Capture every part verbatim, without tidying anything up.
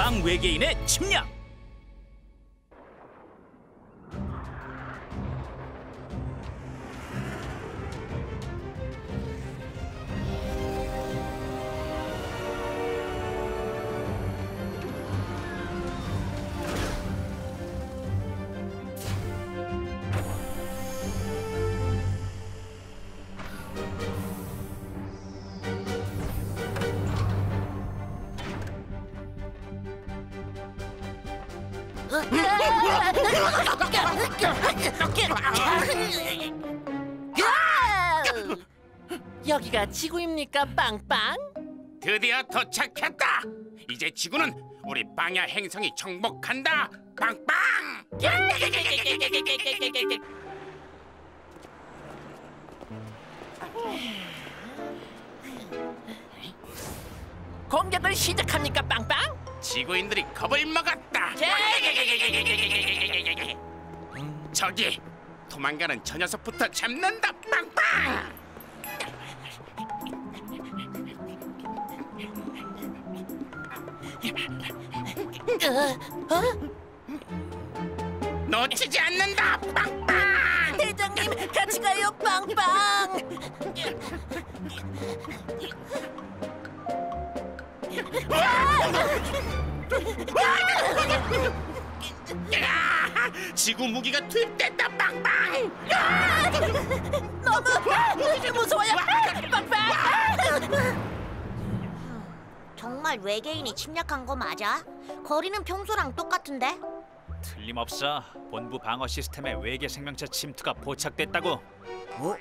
빵 외계인의 침략. 여기가 지구입니까, 빵빵? 드디어 도착했다. 이제 지구는 우리 빵야 행성이 정복한다. 빵빵! 공격을 시작합니까, 빵빵? 지구인들이 겁을 먹었다. 저기 도망가는 저 녀석부터 잡는다. 빵빵! 어? 놓치지 않는다. 빵빵! 대장님, 같이 가요, 빵빵! 지구 무기가 투입됐다. 빵빵! 너무 무서워요, 빵빵! 정말 외계인이 침략한 거 맞아? 거리는 평소랑 똑같은데? 틀림없어. 본부 방어 시스템에 외계 생명체 침투가 포착됐다고. 어?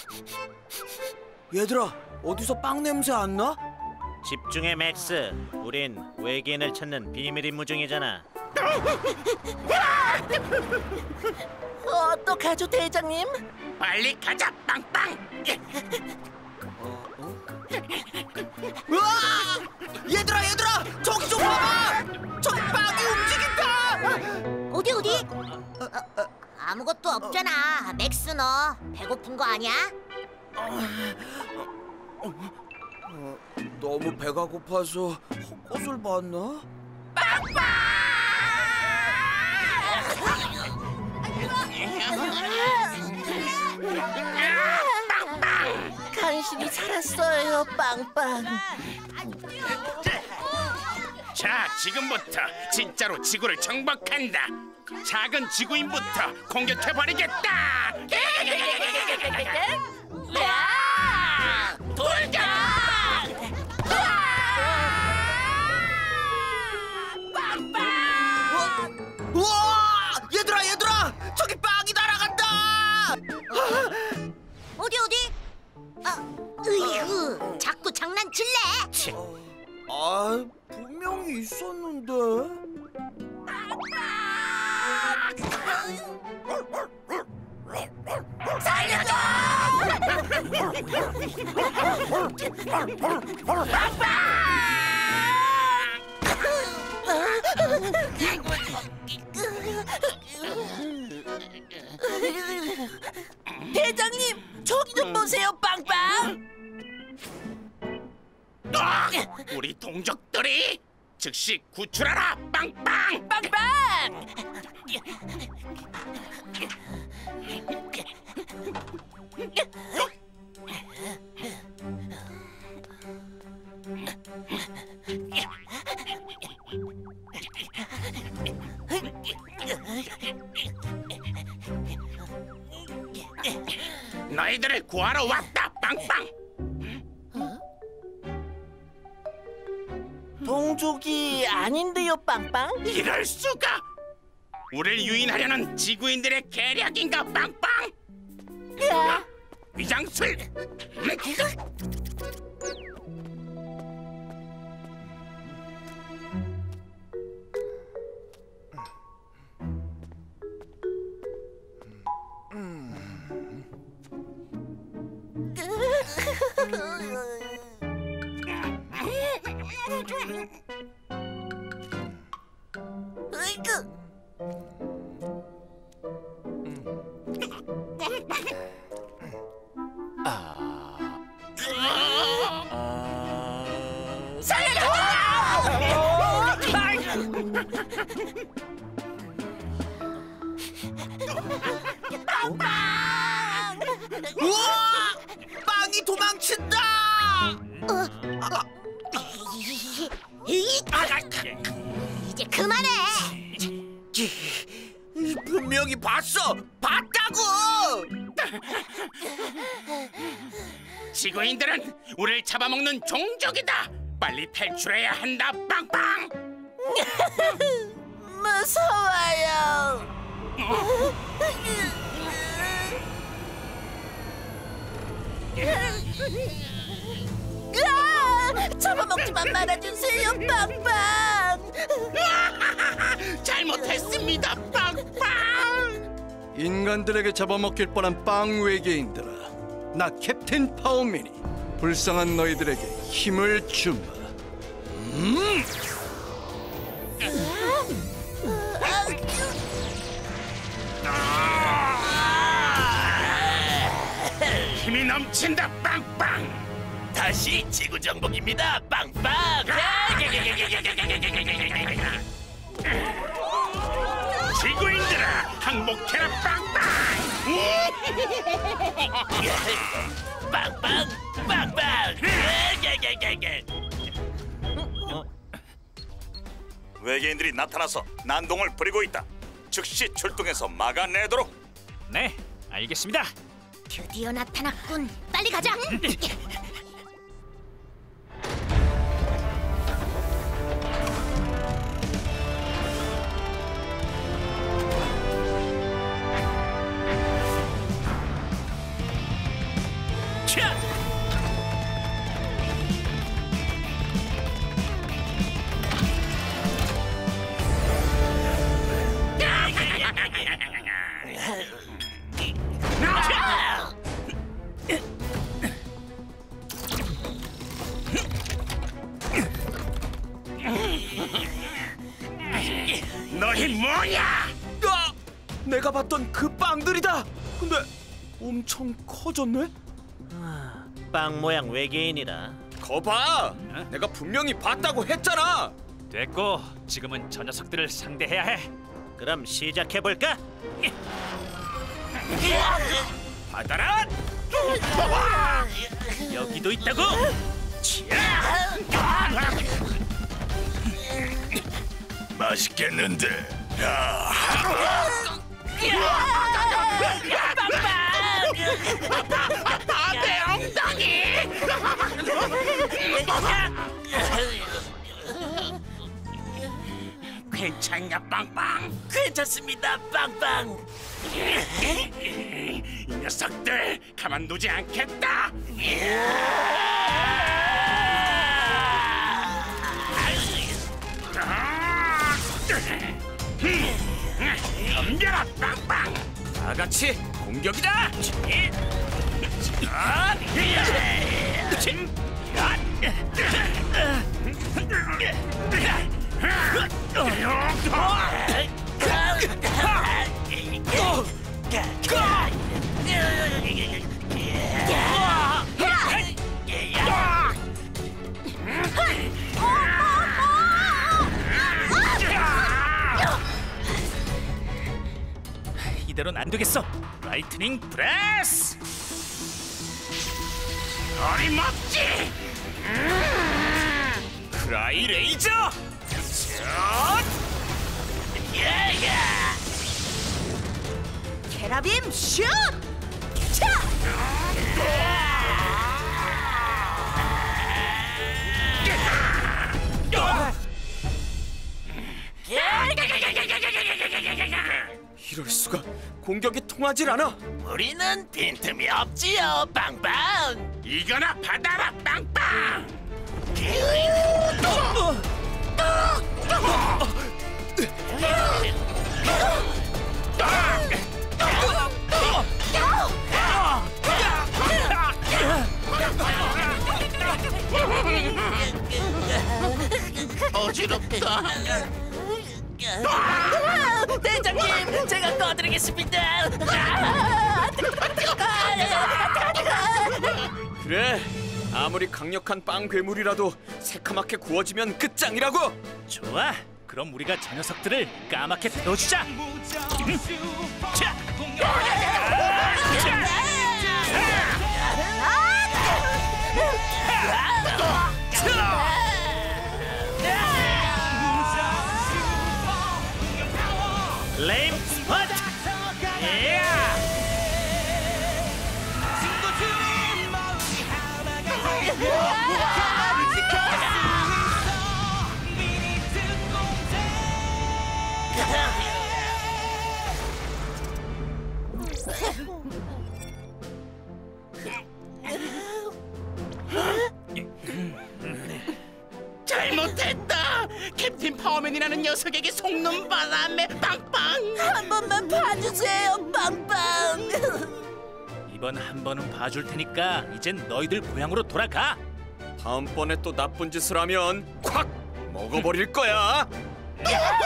얘들아, 어디서 빵 냄새 안 나? 집중해, 맥스. 우린 외계인을 찾는 비밀 임무 중이잖아. 어떡하죠, 대장님? 빨리 가자. 빵빵! 어, 어? 으아! 얘들아, 얘들아! 저기 좀 봐봐! 저기 빵이 움직인다! 어디 어디? 어, 어, 아무것도 없잖아. 맥스 너 배고픈 거 아니야? 어, 너무 배가 고파서 헛것을 봤나? 간신히 살았어요, 빵빵. 자, 지금부터 진짜로 지구를 정복한다. 작은 지구인부터 공격해버리겠다. 돌격! 우와! 얘들아, 얘들아! 저기 빵이 날아간다! 어디 어디? 아, 으이구, 자꾸 장난칠래? 아, 분명히 있었는데. 살려줘! 대장님, 저기 좀 보세요, 빵빵. 아! 우리 동족들이 즉시 구출하라. 빵빵! 빵빵! 너희들을 구하러 왔다. 빵빵! 동족이 아닌데요, 빵빵? 이럴 수가! 우리를 유인하려는 지구인들의 계략인가. 빵빵! 야! 위장술! 으이그! 우와! 빵이 도망친다! 이제 그만해. 분명히 봤어! 봤다고! 지구인들은 우리를 잡아먹는 종족이다. 빨리 탈출해야 한다. 빵빵. 무서워요. 으아! 잡아먹지만 말아주세요, 빵빵. 잘못했습니다. 빵빵. 인간들에게 잡아먹힐 뻔한 빵 외계인들아, 나 캡틴 파워맨이 불쌍한 너희들에게 힘을 주마. 음! 힘이 넘친다. 빵빵. 다시 지구 정복입니다, 빵빵. 지구인들아, 항복해라. 빵빵. 빵빵, 빵빵. 외계인들이 나타나서 난동을 부리고 있다. 즉시 출동해서 막아내도록. 네, 알겠습니다. 드디어 나타났군. 빨리 가자. 차! 너희 뭐야? 아! 내가 봤던 그 빵들이다! 근데 엄청 커졌네? 빵 모양 외계인이라. 거봐! 내가 분명히 봤다고 했잖아! 됐고, 지금은 저 녀석들을 상대해야 해. 그럼 시작해 볼까? 받아라! 여기도 있다고! 맛있겠는데. 야. 내 엉덩이. 괜찮냐, 빵빵? 괜찮습니다, 빵빵. 이 녀석들 가만두지 않겠다. 덤벼라, 빵빵. 다 같이 공격이다! 이대로는 안 되겠어. 라이트닝 브레스! 어림없지. 크라이 레이저! 캐라빔 슛! 차! 이럴 수가, 공격이 통하질 않아! 우리는 빈틈이 없지요, 빵빵. 이거나 받아라, 빵빵. 어지럽다. 대장님, 제가 꺼드리겠습니다. 그래, 아무리 강력한 빵 괴물이라도 새카맣게 구워지면 끝장이라고! 좋아, 그럼 우리가 저 녀석들을 까맣게 태워주자. 음. 자. 레임 스팟! 잘못했다. 캡틴 파워맨이라는 녀석에게 속는 바람에 빵빵. 한 번만 봐주세요, 빵빵. 이번 한 번은 봐줄 테니까 이젠 너희들 고향으로 돌아가. 다음번에 또 나쁜 짓을 하면 콱 먹어버릴 거야. 아!